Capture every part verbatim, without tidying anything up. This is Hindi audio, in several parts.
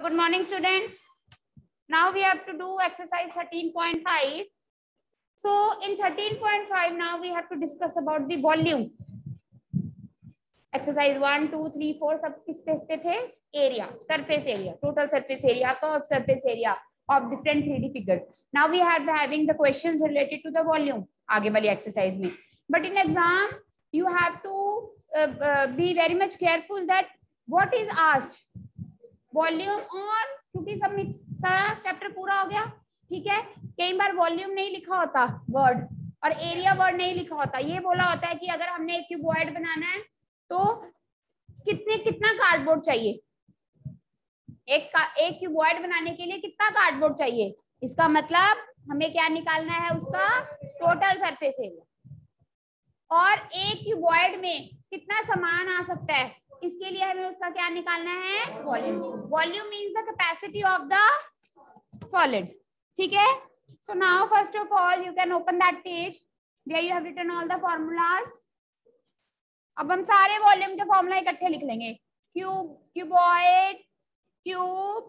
good morning students. Now we have to do exercise thirteen point five. So in thirteen point five now we have to discuss about the volume. Exercise one, two, three, four सब किस पेज पे थे? Area, surface area, total surface area, curved surface area of different three D figures. Now we are having the questions related to the volume आगे वाली exercise में. But in exam you have to uh, uh, be very much careful that what is asked. Volume और क्योंकि सब मिक्स सारा चैप्टर पूरा हो गया, ठीक है. कई बार वॉल्यूम नहीं लिखा होता वर्ड और एरिया वर्ड नहीं लिखा होता. ये बोला होता है कि अगर हमने एक क्यूबॉइड बनाना है तो कितने कितना कार्डबोर्ड चाहिए, एक का, एक क्यूबॉइड बनाने के लिए कितना कार्डबोर्ड चाहिए. इसका मतलब हमें क्या निकालना है, उसका टोटल सरफेस एरिया. और एक क्यूबॉइड में कितना सामान आ सकता है, इसके लिए हमें उसका क्या निकालना है, volume. Volume means the capacity of the solid. ठीक है. So now first of all you can open that page where you have written all the formulas. अब हम सारे वॉल्यूम के फॉर्मूला इकट्ठे लिख लेंगे. Cube, cuboid, cube,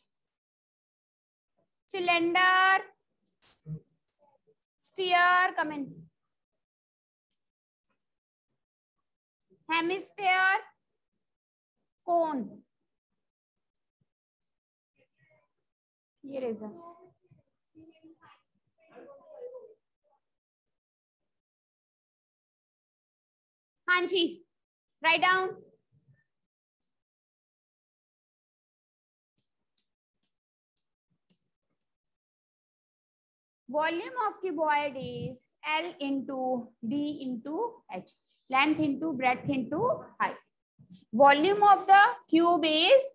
cylinder, sphere, come in, hemisphere, cone. ये रेजर. हाँ जी, write down. Volume of cuboid is L into D into H, length into breadth into height. Volume of the cube is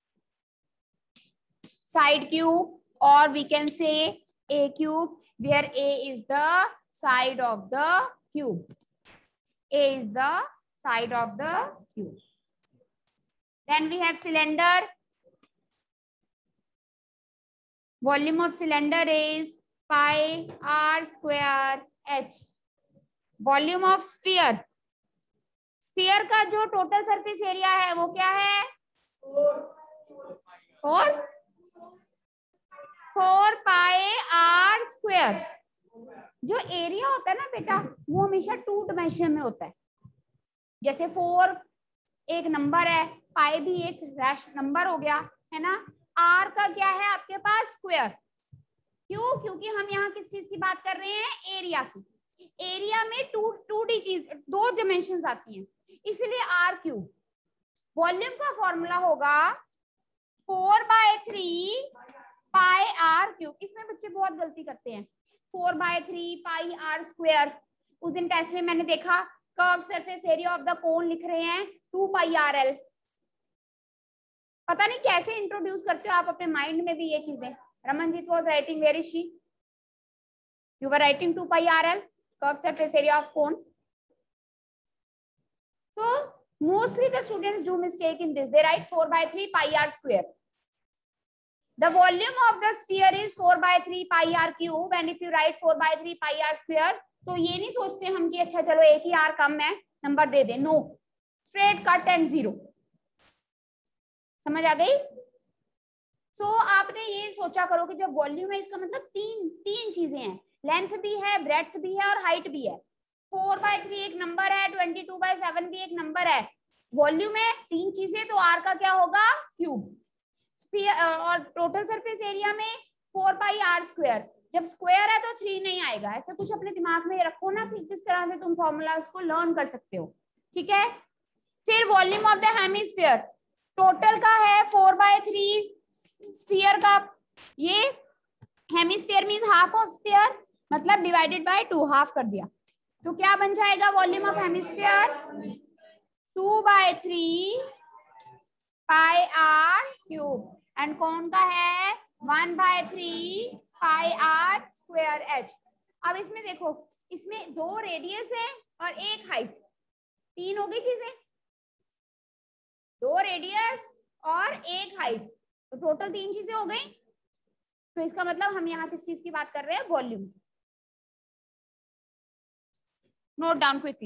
side cube, or we can say A cube, where A is the side of the cube. A is the side of the cube. Then we have cylinder. Volume of cylinder is pi r square h. Volume of sphere. Sphere का जो टोटल सरफेस एरिया है वो क्या है, four four pi r square. जो एरिया होता है ना बेटा, वो हमेशा टू डायमेंशन में होता है. जैसे फोर एक नंबर है, पाई भी एक रैश नंबर हो गया है ना. आर का क्या है आपके पास, स्क्वायर. क्यों? क्योंकि हम यहाँ किस चीज की बात कर रहे हैं, एरिया की. एरिया में टू टू डी चीज, दो डायमेंशंस आती हैं, इसलिए आर क्यूब. वॉल्यूम का फॉर्मूला होगा four by three pi r cube. इसमें बच्चे बहुत गलती करते हैं. Four by three pi r square. उस दिन टेस्ट में मैंने देखा curve surface area of the cone लिख रहे हैं टू पाई आर एल. पता नहीं कैसे इंट्रोड्यूस करते हो आप अपने माइंड में भी ये चीजें. Ramanjit was writing, where is she? You were writing two pi r l, curve surface area of cone. So mostly the students do mistake in this. They write four by three pi r square. The volume of the sphere is four by three pi r cube, and if you write four by three pi r square, तो ये नहीं सोचते हम कि अच्छा चलो एक ही r कम है, नंबर दे दे. No, straight cut and zero. समझ आ गई? सो so, आपने ये सोचा करो कि जब वॉल्यूम है इसका मतलब तीन तीन चीजें हैं. लेंथ भी है, ब्रेड्थ भी है और हाइट भी है. फोर बाय थ्री एक नंबर है, ट्वेंटी टू बाय सेवन भी एक नंबर है. वॉल्यूम है तीन चीजें, तो आर का क्या होगा, क्यूब. स्फीयर और टोटल सरफेस एरिया में फोर पाई आर स्क्वायर. जब स्क्वायर है तो थ्री नहीं आएगा. ऐसा कुछ अपने दिमाग में रखो ना कि किस तरह से तुम फॉर्मूला को लर्न कर सकते हो. ठीक है. फिर volume of the hemisphere. Total का है फोर बाय थ्री, स्फीयर का ये hemisphere means half of sphere, मतलब डिवाइडेड बाय टू, हाफ कर दिया. तो क्या बन जाएगा volume of hemisphere, two by three pi r cube. And कौन का है, one by three pi r square h. अब इसमें देखो, इसमें दो रेडियस है और एक हाइट. तीन हो गई चीजें, दो रेडियस और एक हाइट, तो टोटल तीन चीजें हो गई. तो इसका मतलब हम यहाँ किस चीज की बात कर रहे हैं, वॉल्यूम. Note down quickly.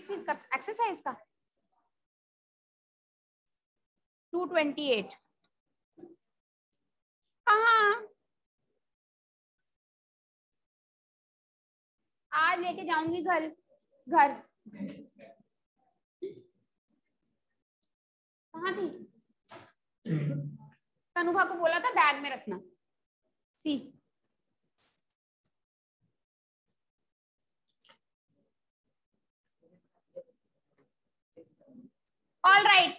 किस चीज का? एक्सरसाइज का टू ट्वेंटी एट कहाँ? आज लेके जाऊंगी घर घर कहाँ थी? तनुभा को बोला था बैग में रखना। See all right,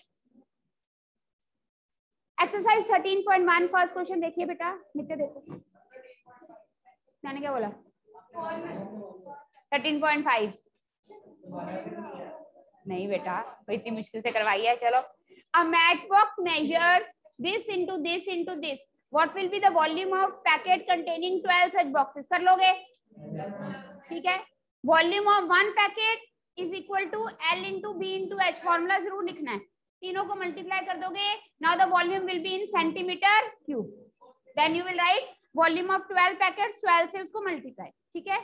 exercise thirteen point one first question देखिए बेटा। नित्य देखो मैंने क्या बोला। थर्टीन पॉइंट फाइव नहीं बेटा, तो इतनी मुश्किल से करवाई है। चलो, a matchbox measures this into this into this, what will be the volume of packet containing twelve such boxes? कर लोगे? ठीक है, volume of one packet is equal to l into b into h, formula जरूर लिखना है। तीनों को मल्टीप्लाई कर दोगे, now the volume will be in centimetre cube, then you will write volume of twelve packets, twelve से उसको मल्टीप्लाई। ठीक है,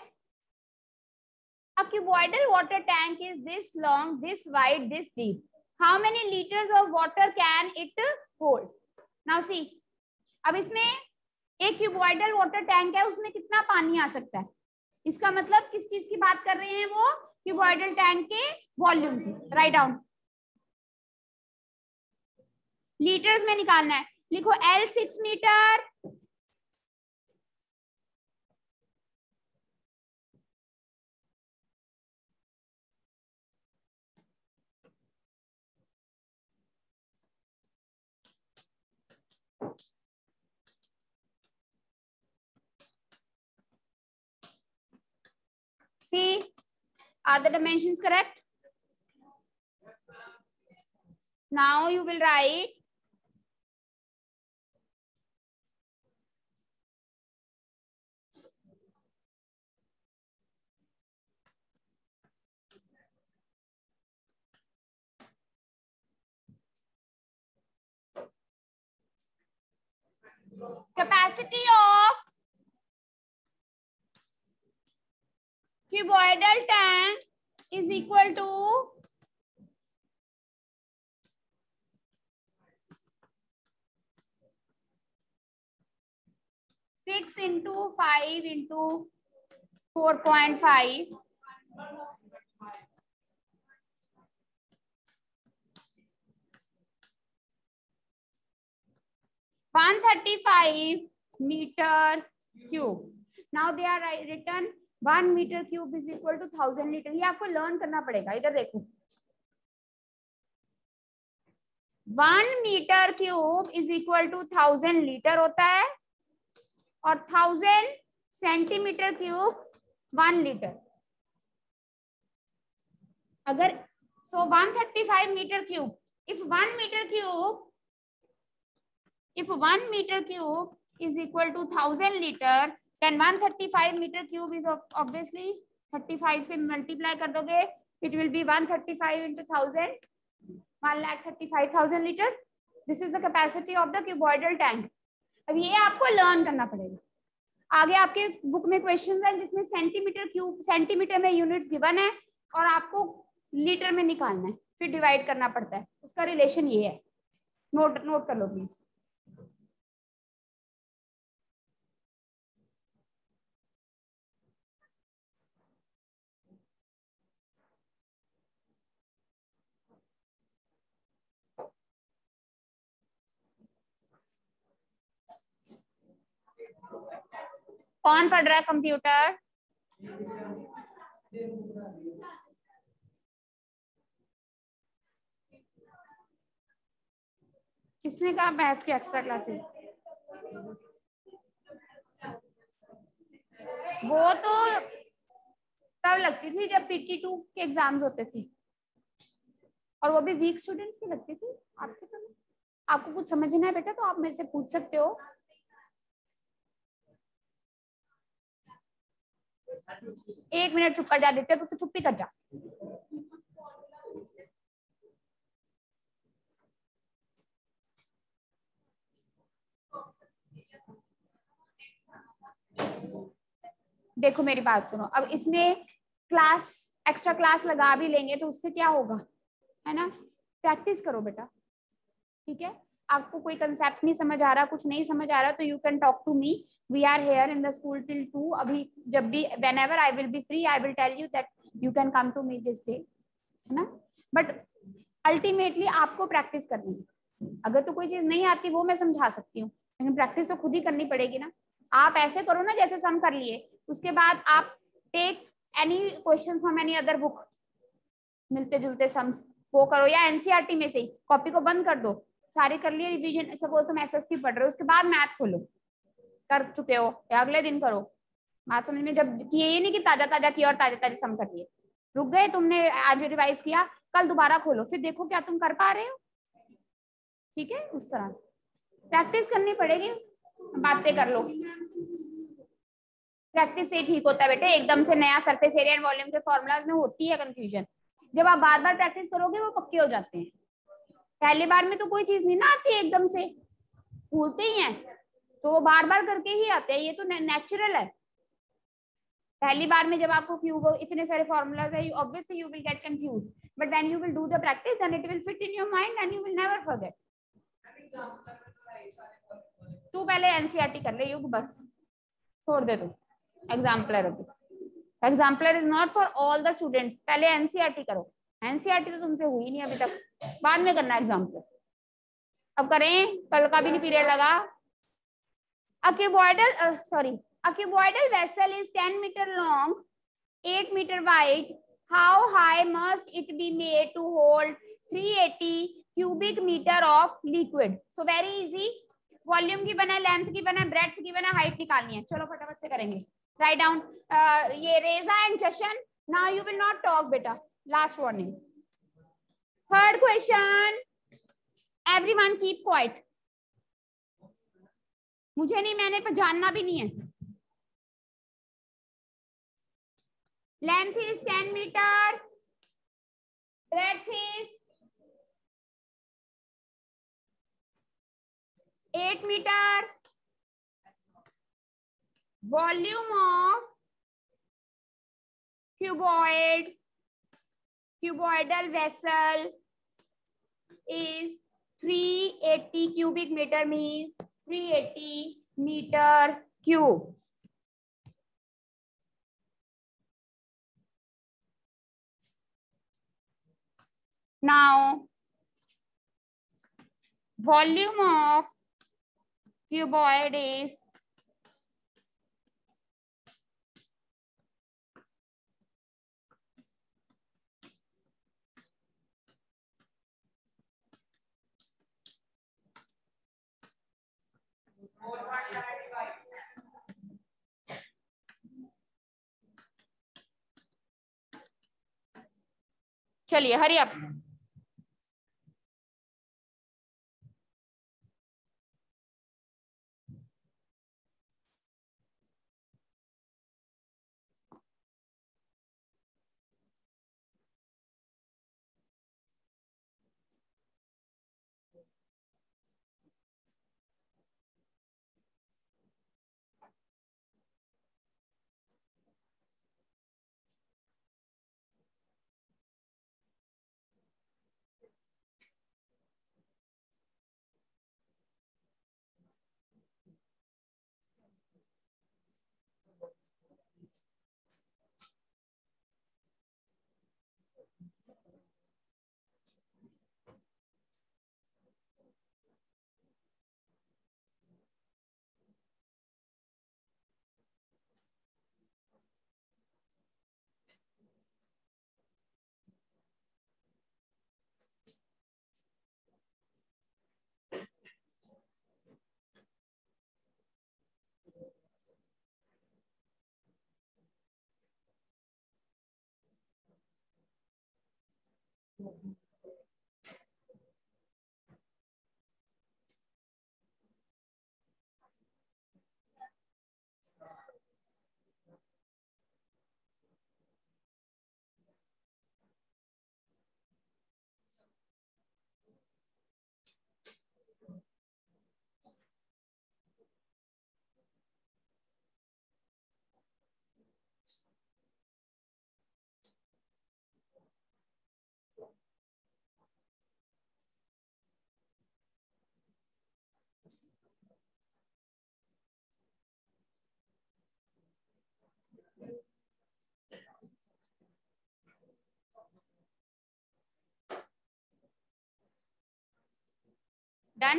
a cuboidal water tank is this long, this wide, this deep. How many liters of water can it hold? Now see, अब इसमें एक क्यूबॉइडल वाटर टैंक है, उसमें कितना पानी आ सकता है? इसका मतलब किस चीज की बात कर रहे हैं वो? क्यूबॉइडल टैंक के वॉल्यूम की। राइट डाउन, लीटर्स में निकालना है। लिखो l six metre, see, are the dimensions correct? Now you will write capacity of cuboidal tank is equal to six into five into four point five one thirty-five meter cube. Now they are written one meter cube is equal to thousand liter. ये आपको लर्न करना पड़ेगा। इधर देखो, one metre cube is equal to thousand litre होता है, और thousand centimetre cube one litre. अगर so one thirty five metre cube, if one metre cube if one meter cube is equal to thousand liter, then one thirty-five meter cube is obviously thirty-five से multiply कर दोगे, it will be one thirty-five into thousand, one lakh thirty-five thousand liter. This is the capacity of the cuboidal tank. अब ये आपको learn करना पड़ेगा। आगे आपके बुक में क्वेश्चन है जिसमें सेंटीमीटर क्यूब, सेंटीमीटर में यूनिट्स गिवन है और आपको लीटर में निकालना है, फिर डिवाइड करना पड़ता है। उसका रिलेशन ये है, नोट नोट कर लो प्लीज। कौन पढ़ रहा है कंप्यूटर? किसने कहा मैथ्स के एक्स्ट्रा क्लासेस? वो तो तब लगती थी जब पीटी टू के एग्जाम्स होते थे, और वो भी वीक स्टूडेंट्स की लगती थी। आपके तो आपको कुछ समझना है बेटा तो आप मेरे से पूछ सकते हो। एक मिनट चुप कर जा, देते तो, तो चुप ही कर जा। देखो मेरी बात सुनो, अब इसमें क्लास एक्स्ट्रा क्लास लगा भी लेंगे तो उससे क्या होगा, है ना? प्रैक्टिस करो बेटा, ठीक है? आपको कोई कंसेप्ट नहीं समझ आ रहा, कुछ नहीं समझ आ रहा, तो you can talk to me, we are here in the school till two. अभी जब भी whenever I will be free I will tell you that you can come to me this day, है ना? बट अल्टीमेटली आपको प्रैक्टिस करनी है। अगर तो कोई चीज नहीं आती वो मैं समझा सकती हूँ, लेकिन प्रैक्टिस तो खुद ही करनी पड़ेगी ना। आप ऐसे करो ना जैसे सम कर लिए, उसके बाद आप take any question from any other book, मिलते जुलते सम्स वो करो, या एनसीईआरटी में से ही कॉपी को बंद कर दो, सारे कर लिए रिवीजन। सपोज तुम एसएसटी पढ़ रहे हो, उसके बाद मैथ खोलो, कर चुके हो या अगले दिन करो। बात समझ में? जब किए ये नहीं कि ताजा ताजा किया और ताजा ताजा सम कर लिए, रुक गए तुमने, आज रिवाइज किया, कल दोबारा खोलो, फिर देखो क्या तुम कर पा रहे हो, ठीक है? उस तरह से प्रैक्टिस करनी पड़ेगी, बातें कर लो, प्रैक्टिस से ठीक होता है बेटे। एकदम से नया सरफेस एरिया एंड वॉल्यूम के फॉर्मूलाज में होती है कंफ्यूजन, जब आप बार बार प्रैक्टिस करोगे वो पक्के हो जाते हैं। पहली बार में तो कोई चीज नहीं ना आती एकदम से, भूलते ही हैं, तो वो बार बार करके ही आते हैं, ये तो नेचुरल है। पहली बार में जब आपको क्यूब इतने सारे फॉर्मूलाज है, obviously you will get confuse, but when you will do the practice then it will fit in your mind and you will never forget. तू पहले एनसीईआरटी कर ले युग, बस छोड़ दे तू exemplar. Exemplar is not for all the students, पहले एनसीईआरटी करो। एनसीईआरटी तो तुमसे हुई नहीं अभी तक, बाद में करना एग्जाम्पलर। अब करें, कल का भी नहीं पीरियड लगा। A cuboidal, uh, sorry, a cuboidal vessel is ten meter long, eight meter wide. How high must it be made to hold three hundred eighty cubic meter of liquid? So very easy. Volume की बना, लेंथ की बना, ब्रेड्थ की बना, हाइट निकालनी है। चलो फटाफट से करेंगे। राइट डाउन, ये Raza and Jashan, now you will not talk बेटा, last warning. Third question, everyone keep quiet. मुझे नहीं, मैंने पर जानना भी नहीं है। Length is ten metre, breadth is eight metre, volume of cuboid cuboidal vessel is three hundred eighty cubic meter, means three hundred eighty meter cube. Now volume of cuboid is चलिए hurry up. Done.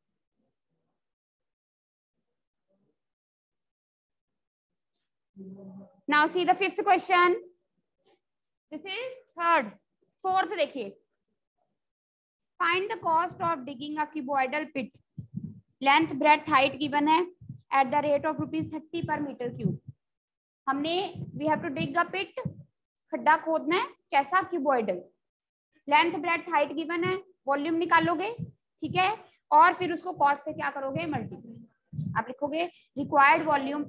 Now see the fifth question. This is third. Fourth देखिए. Find the cost of digging a cuboidal pit. Length, breadth, height given है at the rate of rupees thirty per meter cube. हमने we have to dig a pit. खड्डा खोदना है कैसा? Cuboidal. Length, breadth, height given है. वॉल्यूम निकालोगे, ठीक है, और फिर उसको कॉस्ट से क्या करोगे? मल्टीप्लाई. आप लिखोगे रिक्वायर्ड वॉल्यूम,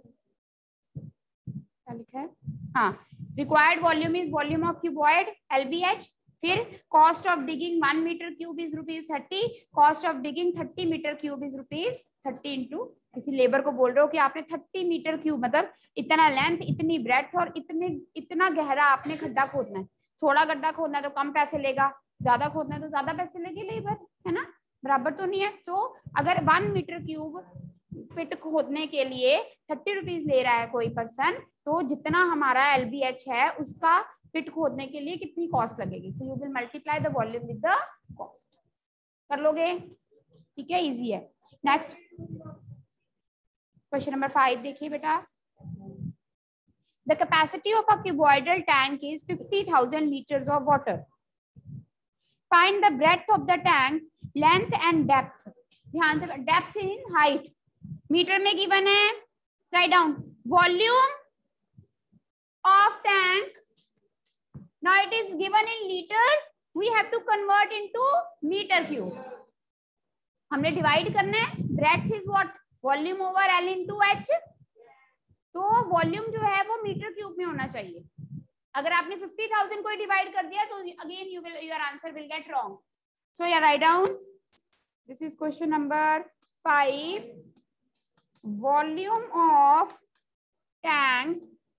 क्या लिखा है? हाँ, required volume is volume of cuboid LBH. फिर cost of digging one metre cube is rupees thirty. Cost of digging thirty metre cube is rupees thirty into. किसी लेबर को बोल रहे हो कि आपने थर्टी मीटर क्यूब मतलब इतना लेंथ, इतनी ब्रेड्थ और इतने इतना गहरा आपने खड्डा खोदना है. थोड़ा गड्ढा खोदना है तो कम पैसे लेगा, ज्यादा खोदना है तो ज्यादा पैसे लेगी लेबर, है ना? बराबर तो नहीं है. तो अगर वन मीटर क्यूब पिट खोदने के लिए थर्टी रुपीज ले रहा है कोई पर्सन, तो जितना हमारा एलबीएच है उसका पिट खोदने के लिए कितनी कॉस्ट लगेगी? So you will multiply the volume with the cost. कर लोगे? ठीक है, इजी है. नेक्स्ट क्वेश्चन नंबर फाइव देखिए बेटा. The capacity of a cuboidal tank is fifty thousand liters of water. Find the breadth of the tank, length and depth. ध्यान से, depth in height. मीटर में given है. Write down volume of tank. Now it is given in liters. We have to convert into meter cube. हमने divide करना है. Breadth is what? Volume over L into H. तो वॉल्यूम जो है वो मीटर क्यूब में होना चाहिए. अगर आपने फिफ्टी थाउजेंड को डिवाइड कर दिया तो again you will your answer will get wrong. So या write down. This is question number five. Volume of tank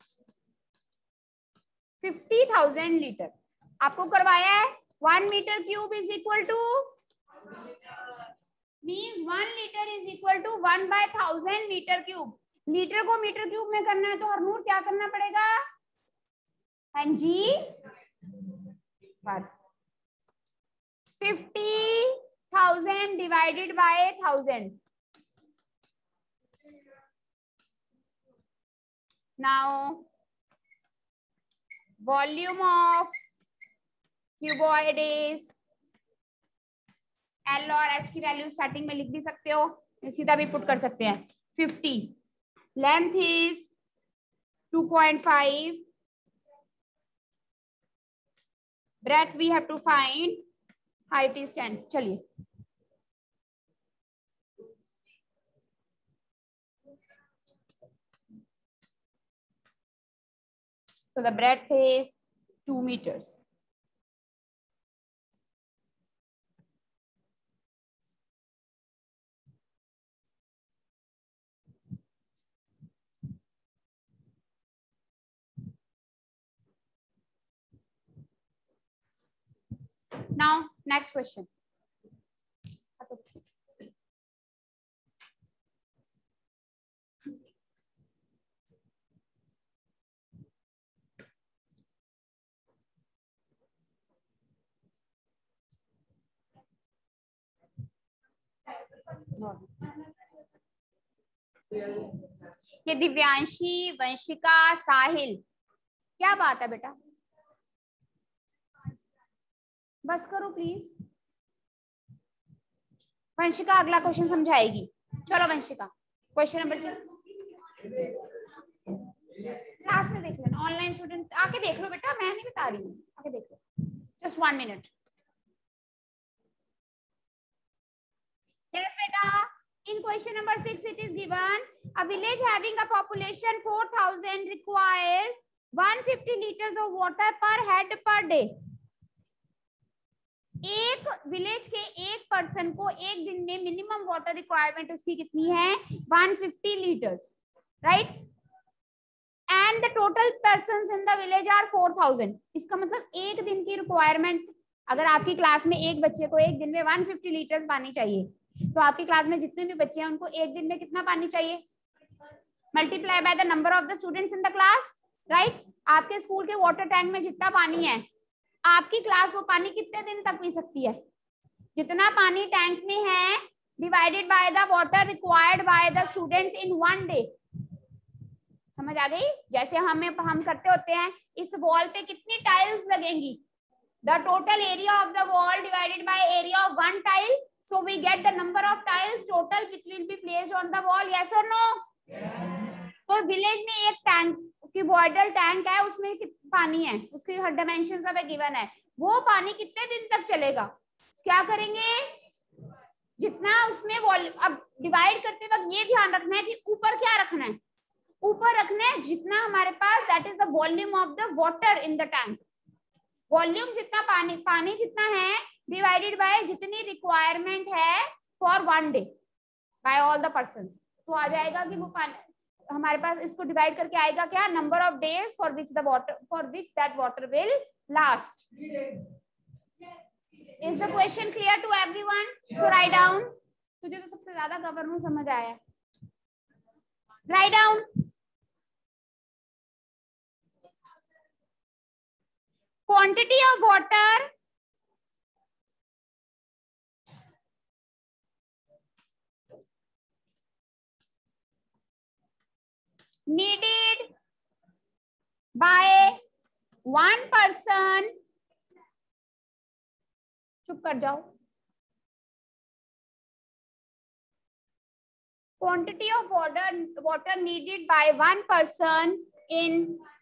fifty thousand litre. आपको करवाया है one metre cube is equal to means one litre is equal to one by thousand metre cube. Litre को मीटर क्यूब में करना है तो हरनूर क्या करना पड़ेगा? हाँ जी, fifty thousand divided by thousand. Now volume of cuboid is, l और एच की वैल्यू स्टार्टिंग में लिख भी सकते हो, सीधा भी पुट कर सकते हैं. Fifty. Length is two point five. Breadth we have to find. Height is ten. चलिए. So the breadth is two meters. Now next question. ये दिव्यांशी, वंशिका, साहिल, क्या बात है बेटा? बस करो प्लीज. वंशिका अगला क्वेश्चन समझाएगी. चलो वंशिका, क्वेश्चन नंबर क्लास में देख लेना. ऑनलाइन स्टूडेंट आके देख लो बेटा, मैं नहीं बता रही हूँ, आके देख लो. Just one minute. यस बेटा, in question number six it is given a village having a population four thousand requires one hundred fifty liters of water per head per day. एक विलेज के एक पर्सन को एक दिन में मिनिमम वाटर रिक्वायरमेंट उसकी कितनी है? one hundred fifty litres, right? And the total persons in the village are four thousand. इसका मतलब एक दिन की रिक्वायरमेंट, अगर आपकी क्लास में एक बच्चे को एक दिन में one hundred fifty लीटर्स पानी चाहिए, तो आपकी क्लास में जितने भी बच्चे हैं उनको एक दिन में कितना पानी चाहिए? Multiply by the number of the students in the class, right? आपके स्कूल के वाटर टैंक में जितना पानी है, आपकी क्लास वो पानी कितने दिन तक पी सकती है? जितना पानी टैंक में है divided by the water required by the students in one day. समझ आ गई? जैसे हमें हम करते होते हैं, इस वॉल पे कितनी टाइल्स लगेंगी, the total area of the wall divided by area of one tile, so we get the number of tiles total which will be placed on the wall. Yes और नो? तो विलेज में एक टैंक क्यूबॉइडल टैंक है, उसमें पानी है, उसकी हर डायमेंशन सब गिवन है, वो पानी कितने दिन तक चलेगा? क्या करेंगे, जितना उसमें वॉल्यूम, अब डिवाइड करते वक्त ये ध्यान रखना है कि ऊपर क्या रखना है, ऊपर रखना है जितना हमारे पास, that is the volume of the water in the tank. Volume जितना पानी पानी जितना है डिवाइडेड बाय जितनी रिक्वायरमेंट है for one day by all the persons. तो आ जाएगा कि वो पानी हमारे पास, इसको डिवाइड करके आएगा क्या, number of days for which the water for which that water will last. Is the question clear to everyone? So write down. तुझे तो सबसे ज्यादा गवर्नमेंट समझ आया, write down. Quantity of water needed by one person, चुप कर जाओ, quantity of water water needed by one person in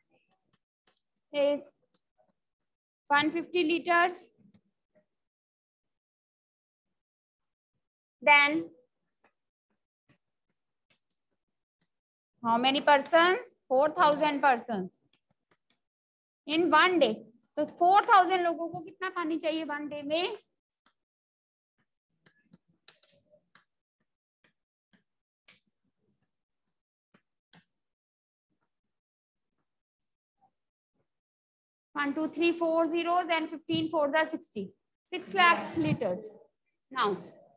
is one hundred fifty liters, then how many persons? four thousand persons in one day। तो four thousand लोगों को कितना पानी चाहिए वन डे में? one two three four zeros and fifteen fours are sixty, six lakh liters। Now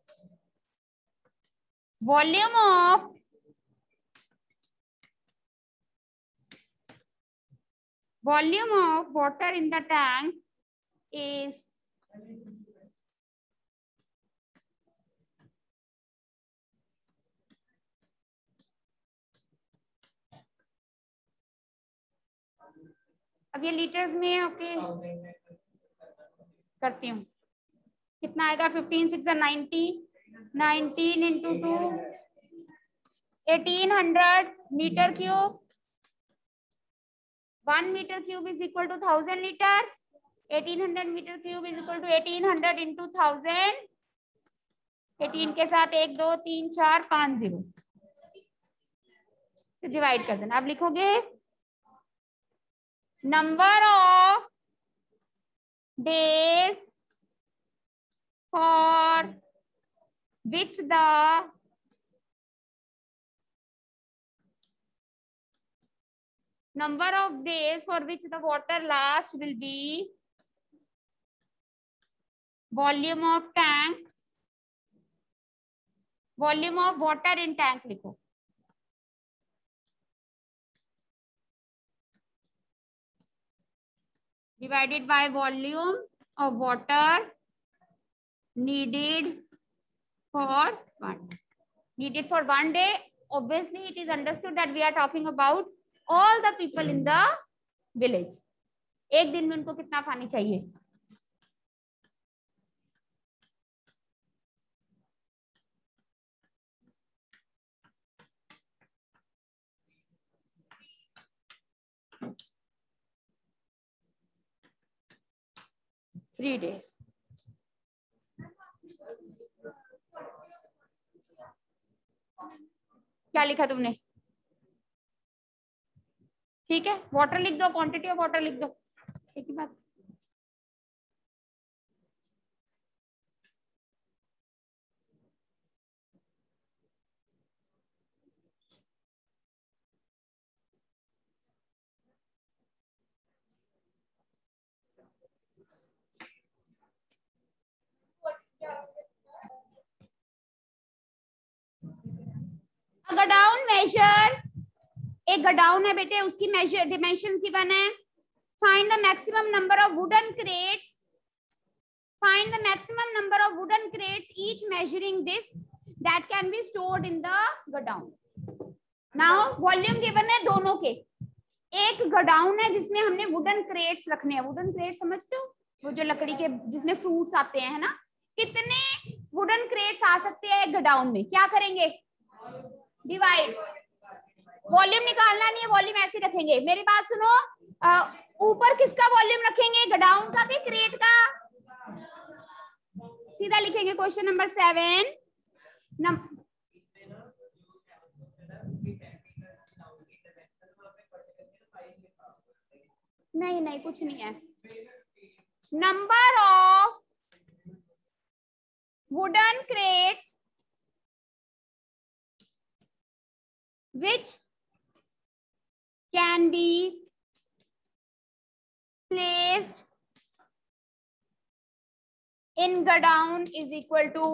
volume of volume of water in the tank is अब ये लीटर्स में, ओके करती हूँ, कितना आएगा, fifteen six ninety, nineteen into two eighteen hundred metre cube, one metre cube is equal to thousand litre, eighteen hundred metre cube is equal to eighteen hundred into thousand, eighteen के साथ एक दो तीन चार पांच जीरो, तो डिवाइड कर देना। अब लिखोगे number of days for which the number of days for which the water lasts will be volume of tank, volume of water in tank लिखो, divided by volume of water needed for one needed for one day. Obviously it is understood that we are talking about all the people in the village। एक दिन में उनको कितना पानी चाहिए? Three days. क्या लिखा तुमने? ठीक है, वाटर लिख दो, क्वांटिटी ऑफ वाटर लिख दो, एक ही बात। गडाउन मेजर, एक गडाउन है बेटे, उसकी मेजर डिमेंशंस गिवन है। Find the maximum number of wooden crates, Find the maximum number of wooden crates, each measuring this, that can be stored in the godown. Now volume given है दोनों के. एक गोडाउन है जिसमें हमने वुडन क्रेट्स रखने हैं. वुडन क्रेट समझते हो, वो जो लकड़ी के जिसमें फ्रूट्स आते हैं, है ना. कितने वुडन क्रेट्स आ सकते हैं गोडाउन में? क्या करेंगे? डिवाइड. वॉल्यूम निकालना नहीं है, वॉल्यूम ऐसे रखेंगे. मेरी बात सुनो, ऊपर किसका वॉल्यूम रखेंगे? गोडाउन का कि क्रेट का? सीधा लिखेंगे क्वेश्चन नंबर सेवन. नहीं नहीं कुछ नहीं है. Number of wooden crates which can be placed in godown is equal to.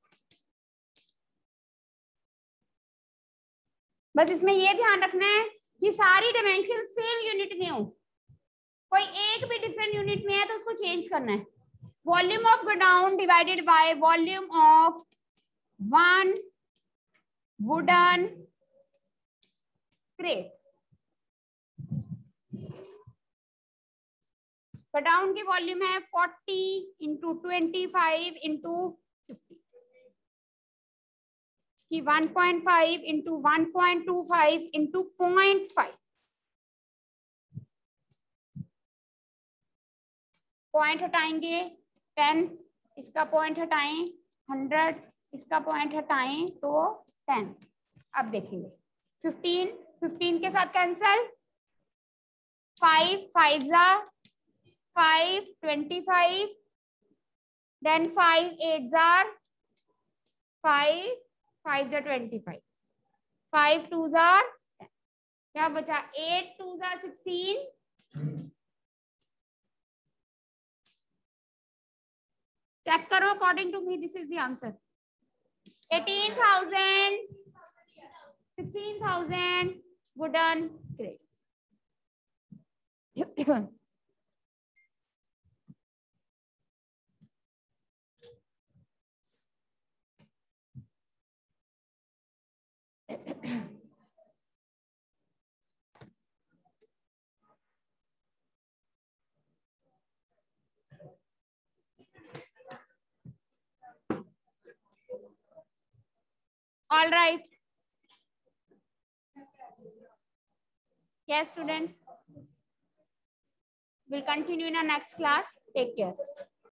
बस इसमें ये ध्यान रखना है कि सारी डायमेंशन सेम यूनिट में हो. कोई एक भी डिफरेंट यूनिट में है तो उसको चेंज करना है. Volume of godown divided by volume of one wooden crate. Godown की वॉल्यूम है forty into twenty five into fifty. इसकी one point five into one point two five into point five. Point हटाएंगे टेन, इसका पॉइंट हटाएं हंड्रेड, इसका पॉइंट हटाएं तो टेन. अब देखेंगे फिफ्टीन, फिफ्टीन के साथ कैंसल. फाइव फाइव जा five, twenty five, then five eight जार फाइव, फाइव जा ट्वेंटी फाइव, फाइव टू जार क्या बचा? एट टू जार सिक्सटीन, चेक करो. According to me this is the answer. Eighteen thousand, sixteen thousand wooden crates. All right. Yes, students. We'll continue in our next class. Take care.